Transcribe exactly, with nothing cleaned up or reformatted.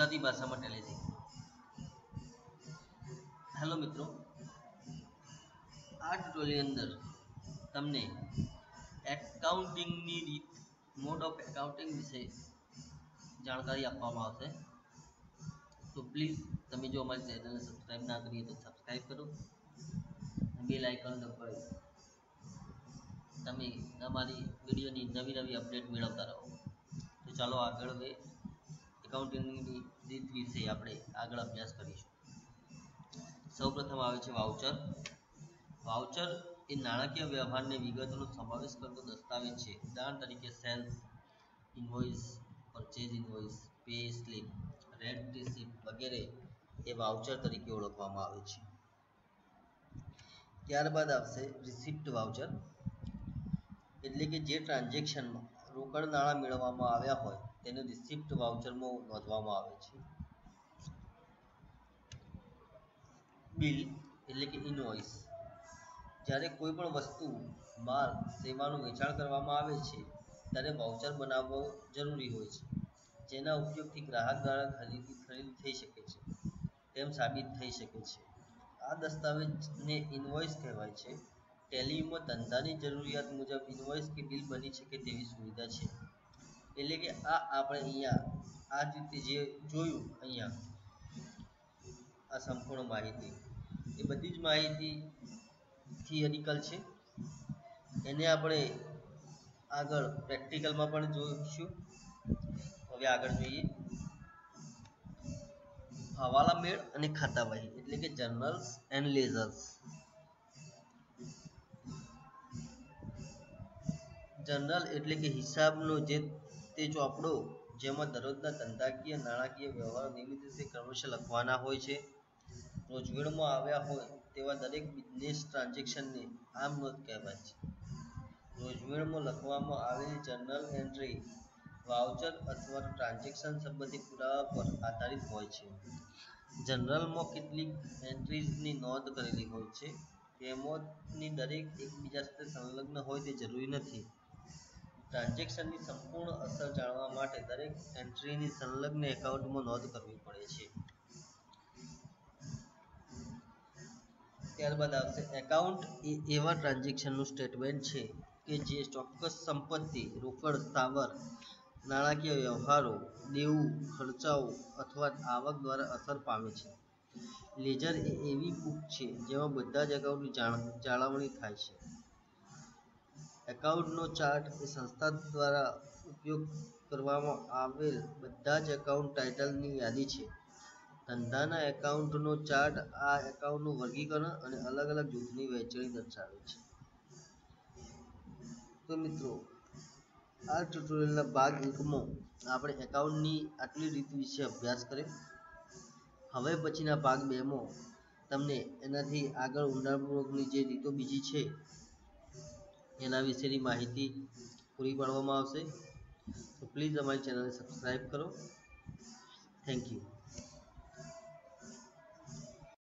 ગુજરાતી ભાષામાં ટેલી શીખવું। હેલો મિત્રો, આ ટ્યુટોરિયલ અંદર તમને એકાઉન્ટિંગની રીત, મોડ ઓફ એકાઉન્ટિંગ વિશે જાણકારી આપવામાં આવશે। તો પ્લીઝ તમે જો અમારી ચેનલને સબસ્ક્રાઈબ ના કરીએ તો સબસ્ક્રાઈબ કરો, બેલ આઇકન દબાવી તમે અમારી વિડીયોની નવી નવી અપડેટ મેળવતા રહો। તો ચાલો આગળ હવે એકાઉન્ટિંગની રીત વિશે આપણે આગળ અભ્યાસ કરીશું। સૌપ્રથમ આવે છે વાઉચર। વાઉચર એ નાણાકીય વ્યવહારની વિગતોનો સમાવેશ કરતો દસ્તાવેજ છે। ઉદાહરણ તરીકે sales invoice, purchase invoice, pay slip, rent receipt વગેરે એ વાઉચર તરીકે ઓળખવામાં આવે છે। ત્યારબાદ આવશે રિસિપ્ટ વાઉચર, એટલે કે જે ટ્રાન્ઝેક્શનમાં રોકડ નાણાં મેળવવામાં આવ્યા હોય તેને રિસિપ્ટ વાઉચરમાં નોંધવામાં આવે છે। બિલ એટલે કે ઇનવોઇસ, જ્યારે કોઈ પણ વસ્તુ, માલ, સેવાનું વેચાણ કરવામાં આવે છે ત્યારે વાઉચર બનાવવો જરૂરી હોય છે, જેના ઉપયોગથી ગ્રાહક દ્વારા ખરીદી ખરીદી થઈ શકે છે તેમ સાબિત થઈ શકે છે। આ દસ્તાવેજને ઇનવોઇસ કહેવાય છે। ટેલીમાં ધંધાની જરૂરિયાત મુજબ ઇનવોઇસ કે બિલ બની શકે તેવી સુવિધા છે। એટલે કે આ આપણે અહીંયા આ રીતે જે જોયું અહીંયા આ સંપૂર્ણ માહિતી એ બધી જ માહિતી થિયરિકલ છે, એને આપણે આગળ પ્રેક્ટિકલમાં પણ જોઈશું। હવે આગળ જોઈએ હવાલા મેળ અને ખાતાવહી, એટલે કે જર્નલ્સ એન્ડ લેઝર્સ। જર્નલ એટલે કે હિસાબનો જે તે ચોપડો જેમાં દરરોજના ધંધાકીય નાણાકીય વ્યવહારો નિયમિત રીતે ક્રમશઃ લખવાના હોય છે। રોજવેળમાં આવ્યા હોય તેવા દરેક બિઝનેસ ટ્રાન્ઝેક્શનને આમ નોંધ કહેવાય છે। રોજવેળમાં લખવામાં આવેલી જર્નલ એન્ટ્રી વાઉચર અથવા ટ્રાન્ઝેક્શન સંબંધી પુરાવા પર આધારિત હોય છે। જર્નલમાં કેટલીક એન્ટ્રીઝની નોંધ કરેલી હોય છે, તેમાંની દરેક એકબીજા સાથે સંલગ્ન હોય તે જરૂરી નથી। ટ્રાન્ઝેક્શનની સંપૂર્ણ અસર જાણવા માટે દરેક એન્ટ્રીની સંલગ્ન એકાઉન્ટમાં નોંધ કરવી પડે છે। ત્યારબાદ આવશે એકાઉન્ટ એ એવા ટ્રાન્ઝેક્શનનું સ્ટેટમેન્ટ છે કે જે ચોક્કસ સંપત્તિ, રોકડ, સ્થાવર નાણાકીય વ્યવહારો, દેવું, ખર્ચાઓ અથવા આવક દ્વારા અસર પામે છે। લેજર એ એવી બુક છે જેમાં બધા જ એકાઉન્ટની જાળવણી થાય છે। એકાઉન્ટનો ચાર્ટ એ સંસ્થા દ્વારા ઉપયોગ કરવામાં આવેલ બધા જ એકાઉન્ટ ટાઇટલની યાદી છે। ધંધાના એકાઉન્ટનો ચાર્ટ આ એકાઉન્ટનું વર્ગીકરણ અને અલગ અલગ જૂથની વહેંચણી દર્શાવે છે। તો મિત્રો, આ ટ્યુટોરિયલના ભાગ એકમાં આપણે એકાઉન્ટની આટલી રીત વિશે અભ્યાસ કર્યો। હવે પછીના ભાગ બેમાં તમને એનાથી આગળ ઊંડાણપૂર્વકની જે રીતો બીજી છે એના વિશેની માહિતી પૂરી પાડવામાં આવશે। તો પ્લીઝ અમારી ચેનલને સબસ્ક્રાઈબ કરો। Thank you.